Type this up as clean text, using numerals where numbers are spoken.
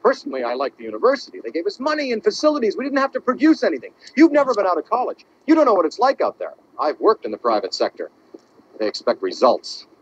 Personally, I like the university. They gave us money and facilities. We didn't have to produce anything. You've never been out of college. You don't know what it's like out there. I've worked in the private sector. They expect results.